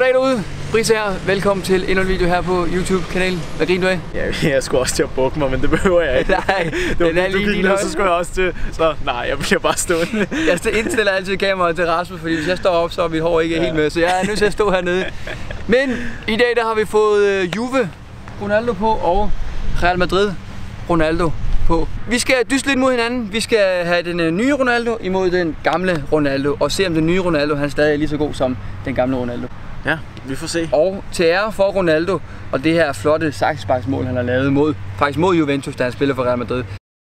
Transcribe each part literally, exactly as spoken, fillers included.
Goddag derude, Brice her. Velkommen til endnu en video her på YouTube-kanalen. Hvad griner du af? Ja, jeg skulle også til at bukke mig, men det behøver jeg ikke. Nej, det var, den er lige din højde. Så skulle jeg også til, så nej, jeg bliver bare stående. Jeg indstiller altid kameraet til Rasmus, fordi hvis jeg står op, så er mit hår ikke ja. helt med, så jeg er nødt til at stå hernede. Men i dag der har vi fået Juve Ronaldo på og Real Madrid Ronaldo på. Vi skal dyste lidt mod hinanden. Vi skal have den nye Ronaldo imod den gamle Ronaldo og se om den nye Ronaldo han stadig er lige så god som den gamle Ronaldo. Ja, vi får se. Og til ære for Ronaldo og det her flotte saksesparksmål han har lavet mod faktisk mod Juventus, da han spiller for Real Madrid.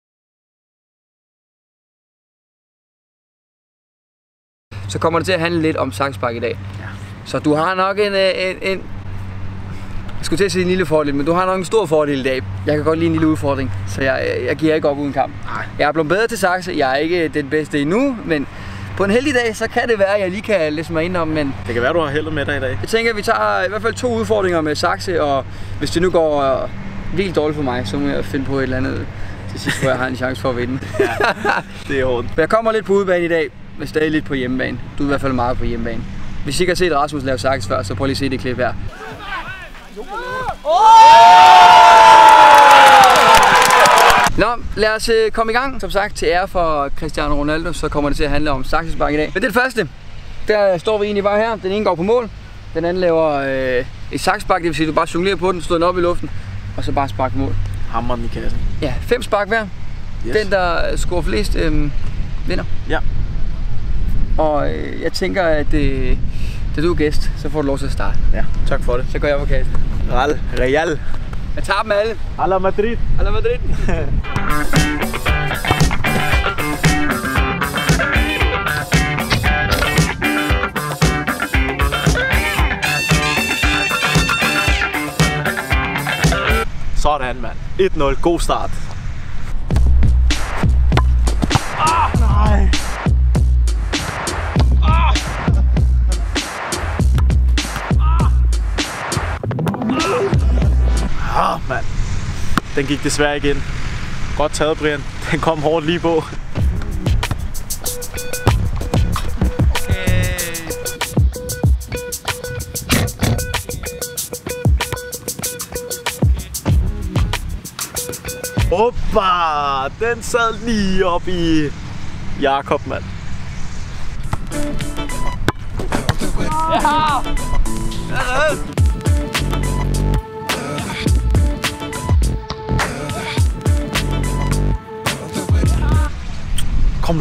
Så kommer det til at handle lidt om saksespark i dag. Ja. Så du har nok en, en, en jeg skulle til at sige en lille fordel, men du har nok en stor fordel i dag. Jeg kan godt lide en lille udfordring, så jeg, jeg giver ikke op uden kamp. Nej. Jeg er blevet bedre til sakse, jeg er ikke den bedste endnu, men på en heldig dag, så kan det være, at jeg lige kan læse mig ind om, men det kan være, du har heldet med dig i dag. Jeg tænker, at vi tager i hvert fald to udfordringer med sakse, og hvis det nu går uh, vildt dårligt for mig, så må jeg finde på et eller andet til sidst, hvor jeg har en chance for at vinde. Ja, det er hårdt. Jeg kommer lidt på udebane i dag, men stadig lidt på hjemmebane. Du er i hvert fald meget på hjemmebane. Hvis I ikke har set Rasmus lave sakse før, så prøv lige at se det klip her. Nå, lad os uh, komme i gang. Som sagt, til ære for Cristiano Ronaldo, så kommer det til at handle om saksespark i dag. Men det er det første. Der står vi egentlig bare her. Den ene går på mål. Den anden laver øh, et saksespark, det vil sige, at du bare jonglerer på den, slår den op i luften, og så bare spark mål. Hammeren i kassen. Ja, fem spark hver. Yes. Den, der scorer flest, øh, vinder. Ja. Og øh, jeg tænker, at øh, da du er gæst, så får du lov til at starte. Ja, tak for det. Så går jeg på kassen. Real. Real. Jeg tager dem alle. A la Madrid. A la Madrid. Sådan, mand. et nul. God start. Ah, nej. Ah. Ah, mand. Den gik desværre ikke ind. Godt taget, Brian. Den kom hårdt lige på. Oppa! Den sad lige op i Jakob, mand. Ja! Kom nu.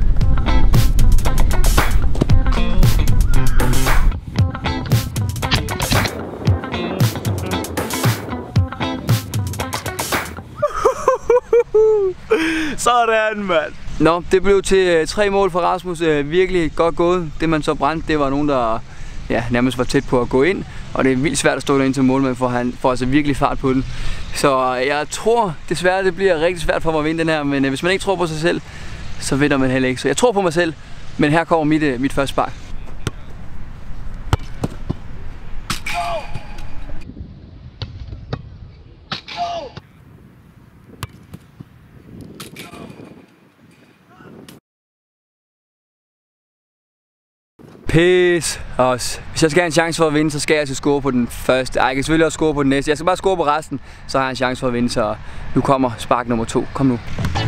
Sådan, mand. Nå, det blev til uh, tre mål for Rasmus. Uh, virkelig godt gået. Det man så brændte, det var nogen, der ja, nærmest var tæt på at gå ind. Og det er vildt svært at stå derinde til målmand, for han får altså virkelig fart på den. Så uh, jeg tror desværre, det bliver rigtig svært for mig at vinde den her. Men uh, hvis man ikke tror på sig selv, så vinder man heller ikke. Så jeg tror på mig selv, men her kommer mit, uh, mit første spark. Pis også. Hvis jeg skal have en chance for at vinde, så skal jeg altså score på den første. Ej, jeg kan selvfølgelig også score på den næste. Jeg skal bare score på resten, så har jeg en chance for at vinde. Så nu kommer spark nummer to. Kom nu.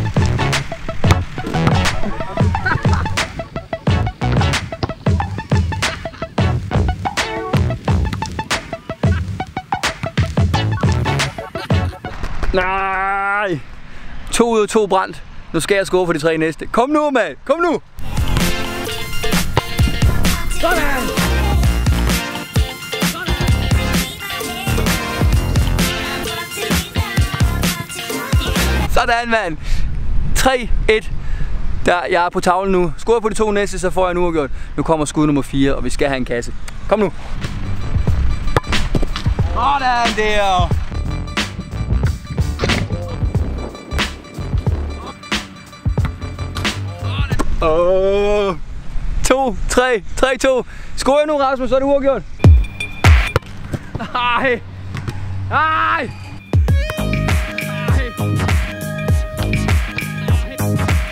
Nej! To ud af to brændt. Nu skal jeg score på de tre næste. Kom nu, mand! Kom nu! Sådan! Sådan, mand! tre et. Der, jeg er på tavlen nu. Scorer på de to næste, så får jeg nu gjort. Nu kommer skud nummer fire, og vi skal have en kasse. Kom nu! Sådan der! Åh! Oh. To, tre, tre, to. Scorer jeg nu, Rasmus, så er det uafgjort. Nej! Nej!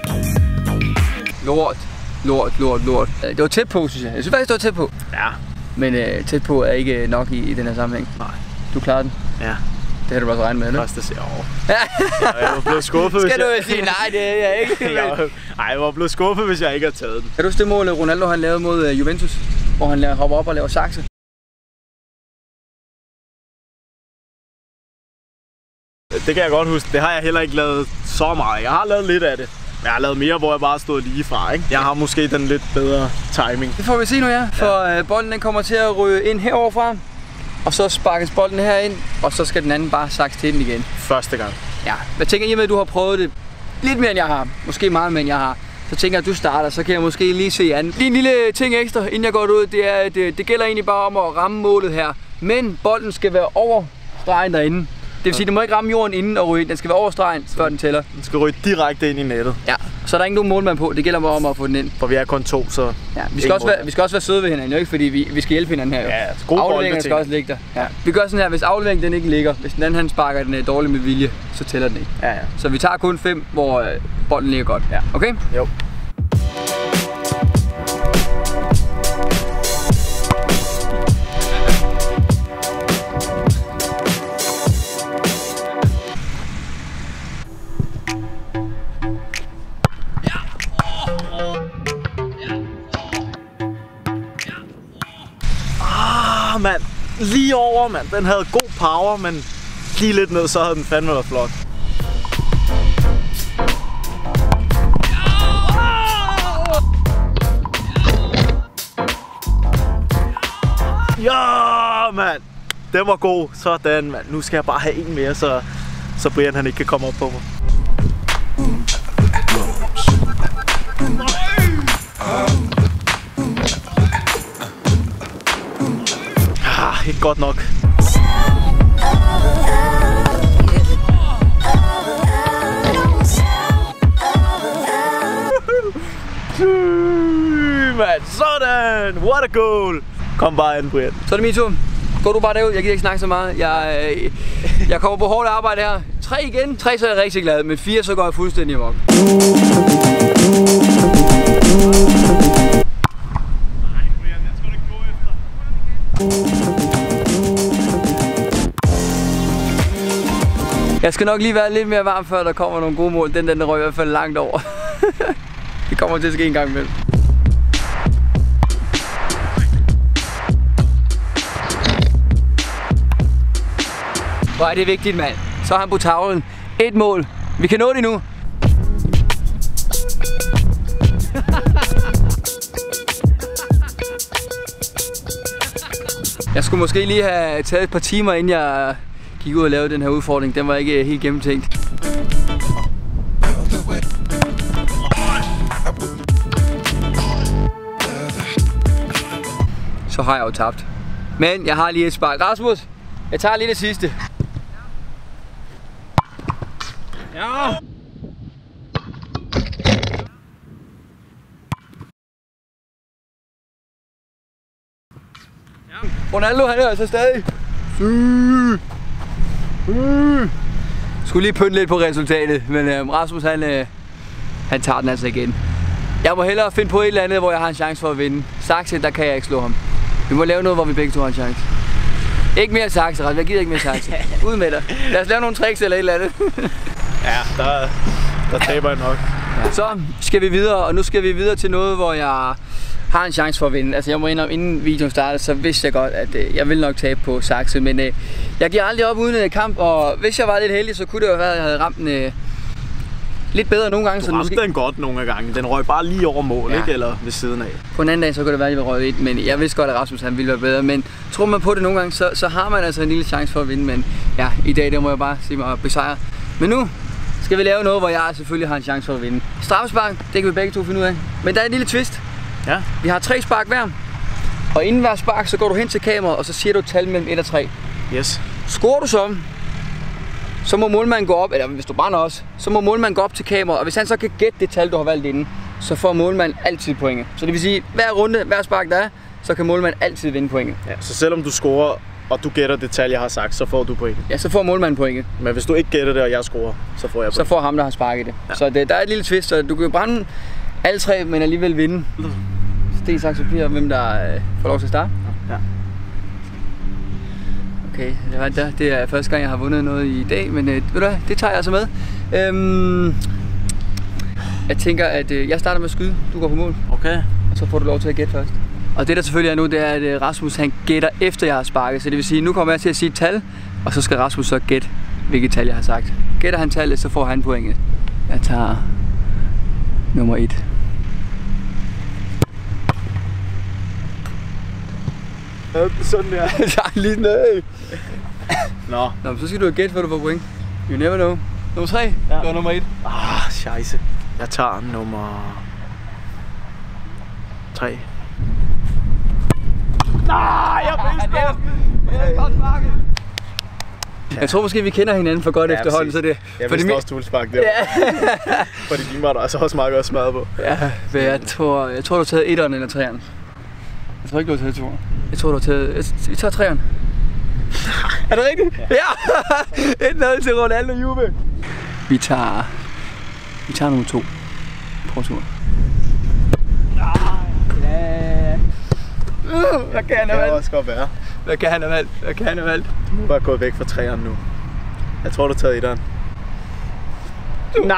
Lort, lort, lort, lort. Det var tæt på, synes jeg. Jeg synes faktisk, det var tæt på. Ja, Men øh, tæt på er ikke nok i, i den her sammenhæng. Nej. Du klarer den? Ja. Det har du bare regnet med, eller? Første ser over. Jeg var blevet skuffet, hvis Skal du jeg... sige, nej, det er jeg ikke. jeg var... Ej, jeg var blevet skuffet, hvis jeg ikke havde taget den. Kan du huske det mål, Ronaldo han lavede mod uh, Juventus? Hvor han laver, hopper op og laver sakse? Det kan jeg godt huske. Det har jeg heller ikke lavet så meget. Jeg har lavet lidt af det. Men jeg har lavet mere, hvor jeg bare stod lige fra, ikke? Jeg har måske den lidt bedre timing. Det får vi se nu, ja. For ja. Uh, bolden den kommer til at ryge ind heroverfra. Og så sparkes bolden herind, og så skal den anden bare sakse til den igen. Første gang. Ja. Hvad tænker I med, at du har prøvet det lidt mere, end jeg har? Måske meget mere, end jeg har. Så tænker jeg, at du starter, så kan jeg måske lige se an. Lige en lille ting ekstra, inden jeg går ud, det er, at det, det gælder egentlig bare om at ramme målet her. Men bolden skal være over stregen derinde. Det vil sige, at den må ikke ramme jorden inden og ryge ind. Den skal være over stregen, før den tæller. Den skal ryge direkte ind i nettet. Ja, så er der ikke nogen målmand på. Det gælder bare om at få den ind. For vi er kun to, så... Ja, vi skal, også være, vi skal også være søde ved hinanden, jo ikke? Fordi vi, vi skal hjælpe hinanden her, jo. Ja, gode afleveringen skal også ligge der. Ja. Vi gør sådan her, hvis afleveringen den ikke ligger, hvis den anden han sparker den dårligt med vilje, så tæller den ikke. Ja, ja. Så vi tager kun fem, hvor øh, bolden ligger godt. Ja. Okay? Jo. Mand, lige over, mand. Den havde god power, men lige lidt ned, så havde den fandme været flot. Ja, mand. Den var god. Sådan, mand. Nu skal jeg bare have en mere, så, så Brian han ikke kan komme op på mig. Ikke godt nok. Man, sådan! What a goal! Kom bare ind, Brian. Så er det min tur. Gå du bare derud. Jeg gider ikke snakke så meget. Jeg, øh, jeg kommer på hårdt arbejde her. Tre igen. Tre, så er jeg rigtig glad. Men fire, så går jeg fuldstændig amok. Jeg skal nok lige være lidt mere varm, før der kommer nogle gode mål. Den, den røg i hvert fald langt over. Det kommer til at ske en gang imellem. Hvor er det vigtigt, mand. Så er han på tavlen. Et mål. Vi kan nå det nu. Jeg skulle måske lige have taget et par timer, inden jeg gik ud og lavede den her udfordring. Den var ikke helt gennemtænkt. Så har jeg jo tabt. Men jeg har lige et spark. Rasmus, jeg tager lige det sidste. Ja! Ronaldo, han er altså stadig. Skulle lige pynte lidt på resultatet, men øh, Rasmus han, øh, han tager den altså igen. Jeg må hellere finde på et eller andet, hvor jeg har en chance for at vinde. Sakse, der kan jeg ikke slå ham. Vi må lave noget, hvor vi begge to har en chance. Ikke mere sakse, Rasmus. Jeg gider ikke mere sakse. Ud med dig. Lad os lave nogle tricks eller et eller andet. Ja, der, der taber jeg nok. Ja. Så skal vi videre, og nu skal vi videre til noget, hvor jeg har en chance for at vinde. Altså jeg må indrømme, inden videoen startede, så vidste jeg godt, at øh, jeg ville nok tabe på sakse, men øh, jeg giver aldrig op uden en kamp, og hvis jeg var lidt heldig, så kunne det jo være, at jeg havde ramt den øh, lidt bedre nogle gange. Du så ramte måske... den godt nogle gange. Den røg bare lige over mål, ja. Ikke? Eller ved siden af. På en anden dag, så kunne det være, at jeg var røget ind, men jeg vidste godt, at Rasmus han ville være bedre. Men tror man på det nogle gange, så, så har man altså en lille chance for at vinde, men ja, i dag der må jeg bare sige mig besejre. Men nu skal vi lave noget, hvor jeg selvfølgelig har en chance for at vinde. Straffespark, det kan vi begge to finde ud af. Men der er en lille twist. Ja. Vi har tre spark hver, og inden hver spark, så går du hen til kameraet, og så siger du et tal mellem et og tre. Yes. Scorer du så, så må målmanden gå op, eller hvis du brænder også, så må målmanden gå op til kameraet, og hvis han så kan gætte det tal, du har valgt inden, så får målmanden altid pointet. Så det vil sige, hver runde, hver spark der er, så kan målmanden altid vinde pointet. Ja, så selvom du scorer, og du gætter det tal, jeg har sagt, så får du pointet. Ja, så får målmanden pointet. Men hvis du ikke gætter det, og jeg scorer, så får jeg pointet. Så får ham, der har sparket det. Ja. Så det, der er et lille twist, så du kan brænde alle tre, men alligevel vinde. Sten, saks, papir, hvem der øh, får lov til at starte. Ja. Okay, det var der. Det er første gang, jeg har vundet noget i dag, men øh, ved du hvad, det tager jeg altså med. Øhm, jeg tænker, at øh, jeg starter med at skyde. Du går på mål. Okay. Og så får du lov til at gætte først. Og det der selvfølgelig er nu, det er, at øh, Rasmus han gætter efter jeg har sparket. Så det vil sige, nu kommer jeg til at sige et tal, og så skal Rasmus så gætte, hvilket tal jeg har sagt. Gætter han tallet, så får han pointet. Jeg tager nummer et. Sådan der. Jeg tager lige ned. Nå. Nå, så skal du gætte, hvad du får point. You never know. Nummer tre, ja. Det var nummer et. Ah, scheisse. Jeg tager nummer tre. Nej, jeg vidste det! Det er godt sparket. Jeg tror måske, vi kender hinanden for godt ja, efterhånden, så det... Jeg vidste også, du ville sparke der. Ja. Fordi de var der altså også meget godt smadret på. Ja, jeg tror, jeg tror, du har taget etteren eller treeren. Jeg tror ikke, du har taget toeren. Jeg tror, du har taget... Vi tager treeren. Er det rigtigt? Ja! Ja. et nul til Ronaldo Juve. Vi tager... Vi tager nummer to. Prøv tur. Ja. Uh, hvad kan han have valgt? Det kan også godt være. Hvad kan han have valgt? Hvad kan han have valgt? Du må bare gå væk fra træerne nu. Jeg tror, du har taget etteren. Nej!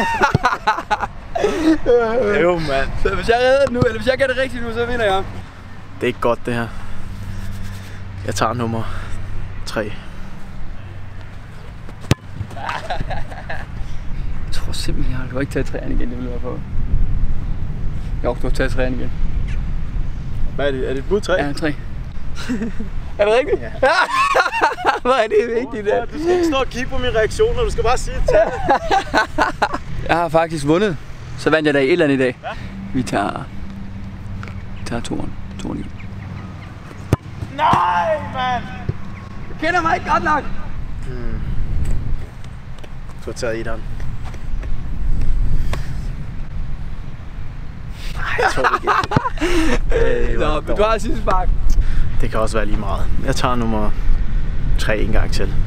Jo, mand. Så hvis jeg redder den nu, eller hvis jeg gør det rigtigt nu, så vinder jeg. Det er ikke godt, det her. Jeg tager nummer tre. Jeg tror simpelthen, jeg har ikke taget træerne igen, det vil være på. Jo, du har taget træerne igen. Hvad er det? Er det et bud tre? Ja, tre. Er det rigtigt? Ja. Hvor er det vigtigt, det? Du skal ikke stå og kigge på mine reaktioner, du skal bare sige tal. Jeg har faktisk vundet. Så vandt jeg da i et eller andet i dag. Ja. Vi tager... Vi tager toeren. Toeren igen. Nej, mand! Du kender mig ikke godt nok! Hmm. Du har taget etteren. Nej, jeg tror det ikke. øh, Nå, men du har sidste spark. Det kan også være lige meget. Jeg tager nummer tre en gang til.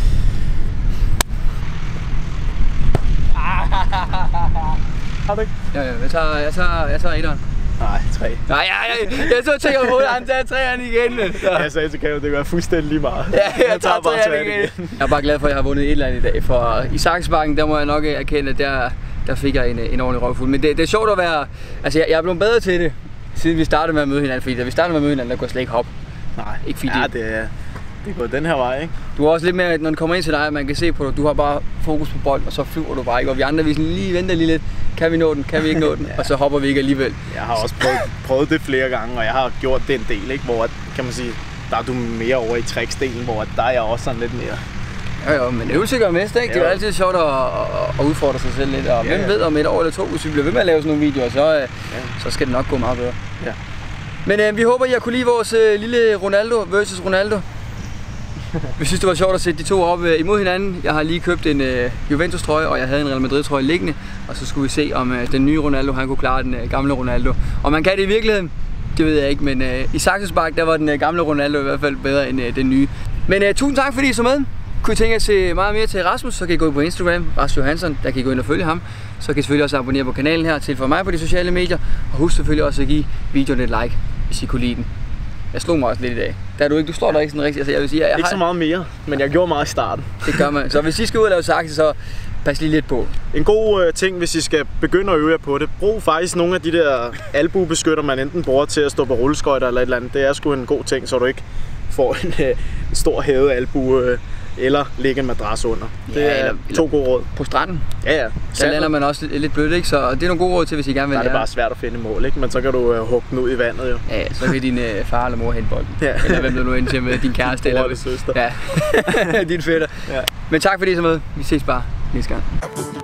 Har du ikke? Ja, ja, jeg tager, jeg tager, jeg tager etteren. Nej, tre. Nej, jeg, jeg, jeg så tænker på hovedet, han tager treeren igen. Så. Jeg sagde til Kæve, det kan være fuldstændig lige meget. Ja, jeg, jeg tager treeren igen. igen. Jeg er bare glad for, at jeg har vundet et eller andet i dag. For i Saksbakken, der må jeg nok erkende, at der, der fik jeg en, en ordentlig røvfuld. Men det, det er sjovt at være... Altså, jeg, jeg er blevet bedre til det, siden vi startede med at møde hinanden. Fordi da vi startede med at møde hinanden, der kunne jeg slet ikke hoppe. Nej, ikke fordi ja, det er... Det går den her vej, ikke? Du har også lidt mere, når den kommer ind til dig, man kan se på dig, du har bare fokus på bolden, og så flyver du bare ikke. Og vi andre, vi sådan lige venter lige lidt, kan vi nå den, kan vi ikke nå den, ja. Og så hopper vi ikke alligevel. Jeg har også prøvet, prøvet det flere gange, og jeg har gjort den del, ikke? Hvor, kan man sige, der er du mere over i tricksdelen, hvor der er jeg også sådan lidt mere... Jo jo, men øvelse gør mest, ikke? Det er jo altid sjovt at, at udfordre sig selv lidt, og ja, hvem ja. ved om et år eller to, hvis vi bliver ved med at lave sådan nogle videoer, så, ja. så skal det nok gå meget bedre. Ja. Men øh, vi håber, I har kunne lide vores øh, lille Ronaldo versus Ronaldo. Vi synes, det var sjovt at sætte de to op øh, imod hinanden. Jeg har lige købt en øh, Juventus-trøje, og jeg havde en Real Madrid-trøje liggende. Og så skulle vi se, om øh, den nye Ronaldo han kunne klare den øh, gamle Ronaldo. Og man kan det i virkeligheden, det ved jeg ikke, men øh, i Saksespark, der var den øh, gamle Ronaldo i hvert fald bedre end øh, den nye. Men øh, tusind tak, fordi I så med. Kunne I tænke jer at se meget mere til Rasmus, så kan I gå på Instagram, Rasmus Johansson, der kan I gå ind og følge ham. Så kan I selvfølgelig også abonnere på kanalen her, til for mig på de sociale medier. Og husk selvfølgelig også at give videoen et like, hvis I kunne lide den. Jeg slog mig også lidt i dag. Der er du ikke, du slår der ikke sådan rigtigt. Altså, jeg vil sige, jeg, jeg ikke har... så meget mere, men jeg gjorde meget i starten. Det gør man. Så hvis I skal ud og lave sakse, så pas lige lidt på. En god øh, ting, hvis I skal begynde at øve jer på det, brug faktisk nogle af de der albuebeskytter, man enten bruger til at stå på rulleskøjter eller et eller andet. Det er sgu en god ting, så du ikke får en, øh, en stor hævet albue øh, eller lægge en madras under. Det ja, er eller, to gode råd. På stranden? Ja, ja. Der lander man også lidt, lidt blødt, ikke? Så det er nogle gode råd til, hvis I gerne vil lære. Der er det bare svært at finde mål, ikke? Men så kan du øh, hugge den ud i vandet, jo. Ja, så kan din øh, far eller mor hente bolden. Ja. Eller hvem du nu ind til med din kæreste. Eller din søster. Ja, din fætter. Ja. Men tak fordi I så med. Vi ses bare næste gang.